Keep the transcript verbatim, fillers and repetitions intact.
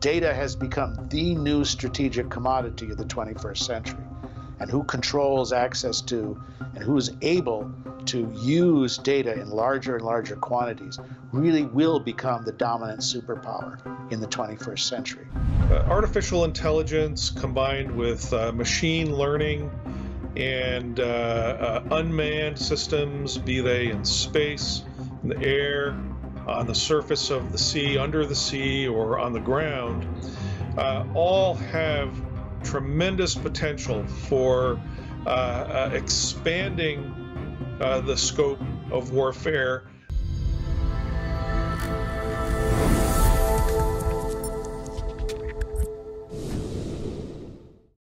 Data has become the new strategic commodity of the twenty-first century. And who controls access to and who is able to use data in larger and larger quantities really will become the dominant superpower in the twenty-first century. Uh, artificial intelligence combined with uh, machine learning and uh, uh, unmanned systems, be they in space, in the air, on the surface of the sea, under the sea, or on the ground, uh, all have tremendous potential for uh, uh, expanding uh, the scope of warfare